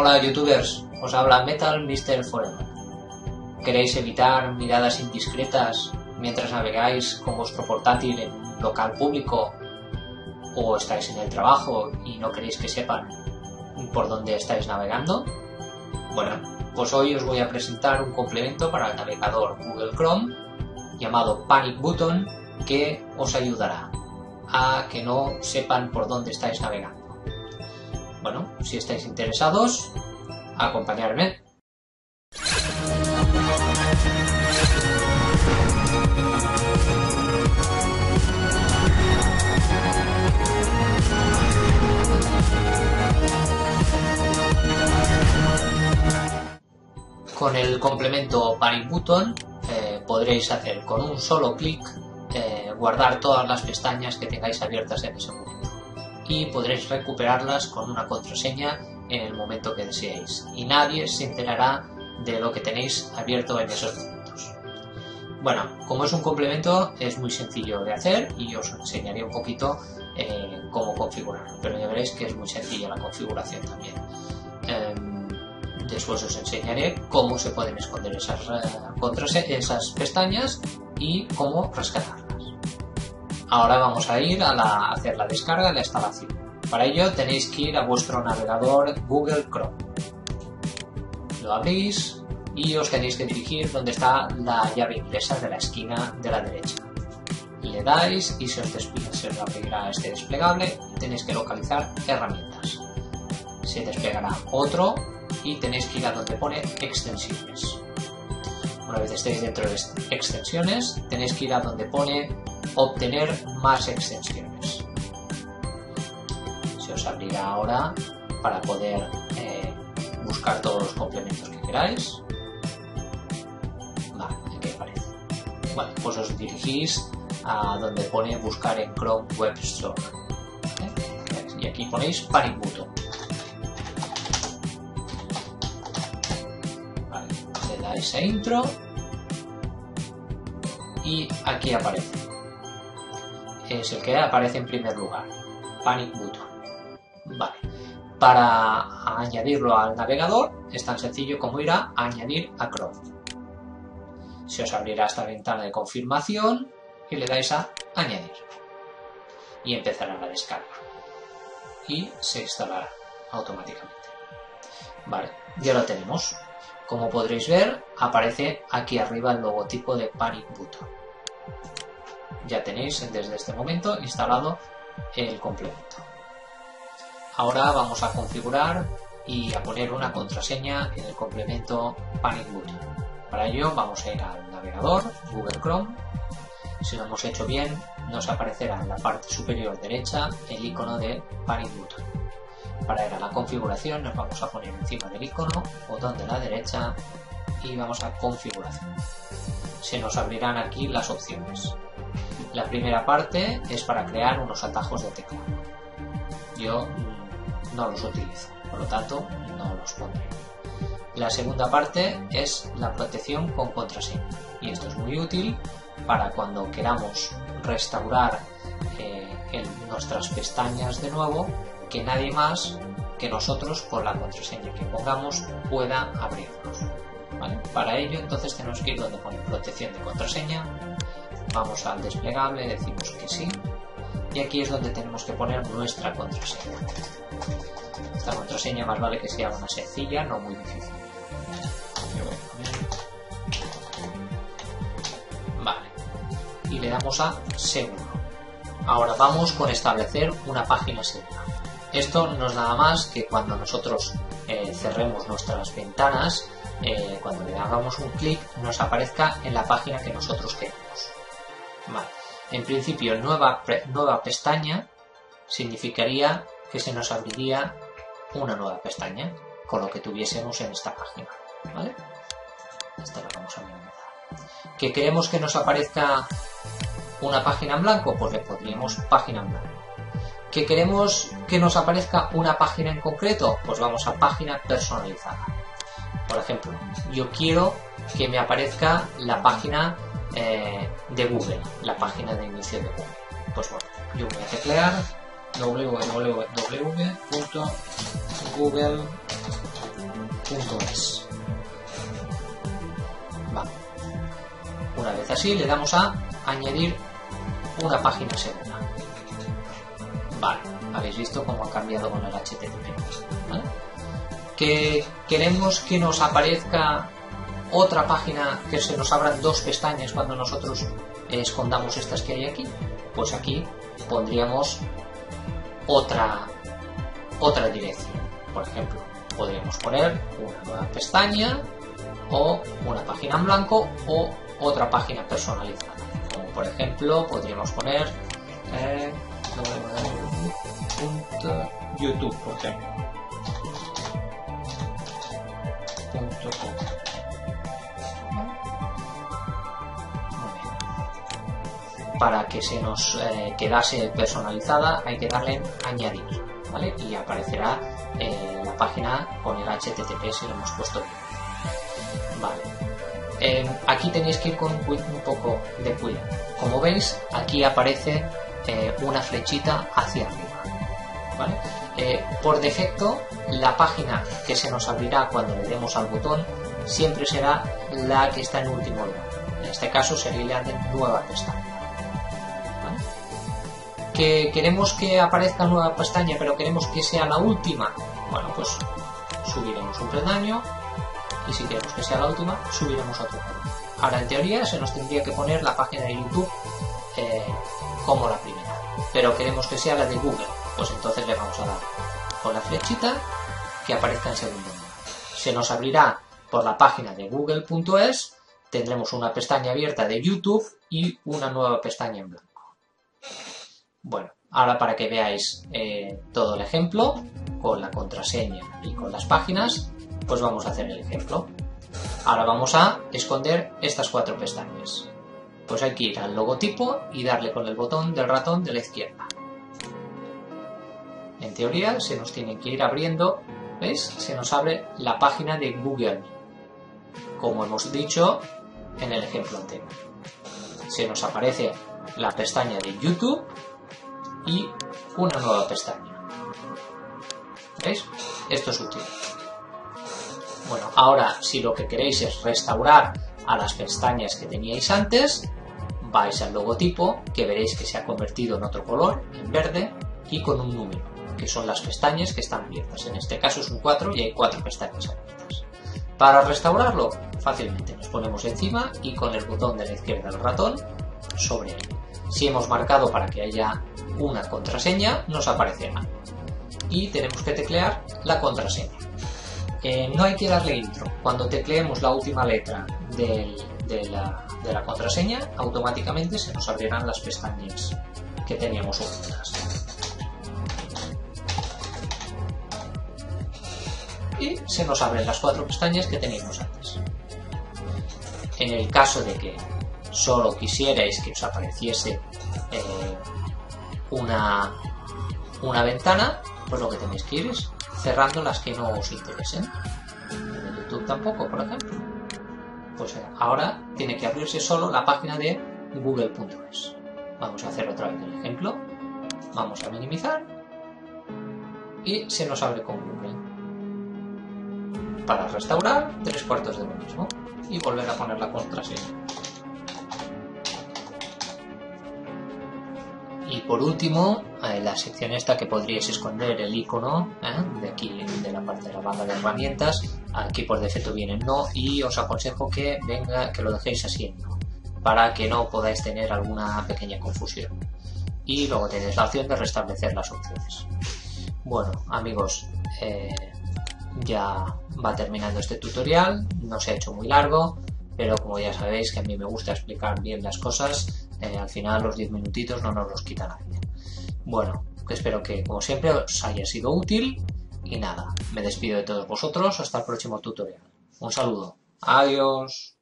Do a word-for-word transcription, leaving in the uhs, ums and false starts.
Hola youtubers, os habla Metal mister Forever. ¿Queréis evitar miradas indiscretas mientras navegáis con vuestro portátil en un local público o estáis en el trabajo y no queréis que sepan por dónde estáis navegando? Bueno, pues hoy os voy a presentar un complemento para el navegador Google Chrome llamado Panic Button que os ayudará a que no sepan por dónde estáis navegando. Bueno, si estáis interesados, acompañadme. Con el complemento Panic Button eh, podréis hacer con un solo clic eh, guardar todas las pestañas que tengáis abiertas en ese momento y podréis recuperarlas con una contraseña en el momento que deseéis y nadie se enterará de lo que tenéis abierto en esos momentos. Bueno, como es un complemento es muy sencillo de hacer y os enseñaré un poquito eh, cómo configurarlo, pero ya veréis que es muy sencilla la configuración también. Eh, Después os enseñaré cómo se pueden esconder esas, uh, esas pestañas y cómo rescatarlas. Ahora vamos a ir a, la, a hacer la descarga y la instalación. Para ello tenéis que ir a vuestro navegador Google Chrome. Lo abrís y os tenéis que dirigir donde está la llave inglesa de la esquina de la derecha. Le dais y se os, se os abrirá este desplegable y tenéis que localizar herramientas. Se desplegará otro y tenéis que ir a donde pone extensiones. Una vez estéis dentro de extensiones, tenéis que ir a donde pone obtener más extensiones. Se os abrirá ahora para poder eh, buscar todos los complementos que queráis. Vale, aquí aparece. Bueno, pues os dirigís a donde pone buscar en Chrome Web Store. ¿Eh? Y aquí ponéis Panic Button. A intro y aquí aparece, es el que aparece en primer lugar, Panic Button. Vale, para añadirlo al navegador es tan sencillo como ir a añadir a Chrome. Se os abrirá esta ventana de confirmación y le dais a añadir y empezará la descarga y se instalará automáticamente. Vale, ya lo tenemos. Como podréis ver, aparece aquí arriba el logotipo de Panic Button. Ya tenéis desde este momento instalado el complemento. Ahora vamos a configurar y a poner una contraseña en el complemento Panic Button. Para ello vamos a ir al navegador Google Chrome. Si lo hemos hecho bien, nos aparecerá en la parte superior derecha el icono de Panic Button. Para ir a la configuración nos vamos a poner encima del icono, botón de la derecha y vamos a configuración. Se nos abrirán aquí las opciones. La primera parte es para crear unos atajos de teclado. Yo mmm, no los utilizo, por lo tanto no los pondré. La segunda parte es la protección con contraseña y esto es muy útil para cuando queramos restaurar eh, en nuestras pestañas de nuevo, que nadie más que nosotros por la contraseña que pongamos pueda abrirlos. ¿Vale? Para ello entonces tenemos que ir donde pone protección de contraseña, vamos al desplegable, decimos que sí y aquí es donde tenemos que poner nuestra contraseña. Esta contraseña más vale que sea una sencilla, no muy difícil. Vale, y le damos a seguro. Ahora vamos con establecer una página segura. Esto no es nada más que cuando nosotros eh, cerremos nuestras ventanas, eh, cuando le hagamos un clic nos aparezca en la página que nosotros queremos. Vale. En principio, nueva, nueva pestaña significaría que se nos abriría una nueva pestaña con lo que tuviésemos en esta página. ¿Vale? Esta la vamos a minimizar. ¿Que queremos que nos aparezca una página en blanco? Pues le pondríamos página en blanco. ¿Que queremos que nos aparezca una página en concreto? Pues vamos a página personalizada. Por ejemplo, yo quiero que me aparezca la página eh, de Google, la página de inicio de Google. Pues bueno, yo voy a teclear w w w punto google punto es. Vale. Una vez así, le damos a añadir una página segura. Vale, habéis visto cómo ha cambiado con el H T T P. ¿Vale? Que queremos que nos aparezca otra página, que se nos abran dos pestañas cuando nosotros escondamos estas que hay aquí. Pues aquí pondríamos otra, otra dirección. Por ejemplo, podríamos poner una nueva pestaña o una página en blanco o otra página personalizada. Como por ejemplo, podríamos poner eh, YouTube, por ejemplo. Para que se nos eh, quedase personalizada hay que darle en añadir, ¿vale? Y aparecerá eh, la página con el H T T P si lo hemos puesto bien. Vale. Eh, aquí tenéis que ir con un poco de cuidado. Como veis, aquí aparece eh, una flechita hacia arriba, ¿vale? Eh, por defecto, la página que se nos abrirá cuando le demos al botón siempre será la que está en último lugar. En este caso sería la de nueva pestaña. Que queremos que aparezca nueva pestaña, pero queremos que sea la última. Bueno, pues subiremos un peldaño, y si queremos que sea la última, subiremos otro peldaño. Ahora, en teoría, se nos tendría que poner la página de YouTube eh, como la primera, pero queremos que sea la de Google. Pues entonces le vamos a dar con la flechita que aparezca en segundo lugar. Se nos abrirá por la página de google punto es, tendremos una pestaña abierta de YouTube y una nueva pestaña en blanco. Bueno, ahora para que veáis eh, todo el ejemplo, con la contraseña y con las páginas, pues vamos a hacer el ejemplo. Ahora vamos a esconder estas cuatro pestañas. Pues hay que ir al logotipo y darle con el botón del ratón de la izquierda. En teoría se nos tiene que ir abriendo, ¿veis? Se nos abre la página de Google, como hemos dicho en el ejemplo anterior. Se nos aparece la pestaña de YouTube y una nueva pestaña. ¿Veis? Esto es útil. Bueno, ahora si lo que queréis es restaurar a las pestañas que teníais antes, vais al logotipo, que veréis que se ha convertido en otro color, en verde, y con un número, que son las pestañas que están abiertas. En este caso es un cuatro y hay cuatro pestañas abiertas. Para restaurarlo, fácilmente nos ponemos encima y con el botón de la izquierda del ratón sobre él. Si hemos marcado para que haya una contraseña, nos aparecerá. Y tenemos que teclear la contraseña. Eh, no hay que darle intro. Cuando tecleemos la última letra del, de, la, de la contraseña, automáticamente se nos abrirán las pestañas que teníamos ocultas. Y se nos abren las cuatro pestañas que teníamos antes. En el caso de que solo quisierais que os apareciese eh, una, una ventana, pues lo que tenéis que ir es cerrando las que no os interesen. En YouTube tampoco, por ejemplo. Pues eh, ahora tiene que abrirse solo la página de google punto es. Vamos a hacer otra vez el ejemplo. Vamos a minimizar y se nos abre con Google. Para restaurar, tres cuartos de lo mismo y volver a poner la contraseña. Y por último, eh, la sección esta que podríais esconder el icono eh, de aquí, de la parte de la barra de herramientas. Aquí por defecto viene no y os aconsejo que venga, que lo dejéis así en no, para que no podáis tener alguna pequeña confusión. Y luego tenéis la opción de restablecer las opciones. Bueno, amigos, eh, ya va terminando este tutorial. No se ha hecho muy largo, pero como ya sabéis que a mí me gusta explicar bien las cosas, eh, al final los diez minutitos no nos los quita nadie. Bueno, espero que como siempre os haya sido útil y nada, me despido de todos vosotros hasta el próximo tutorial. Un saludo, adiós.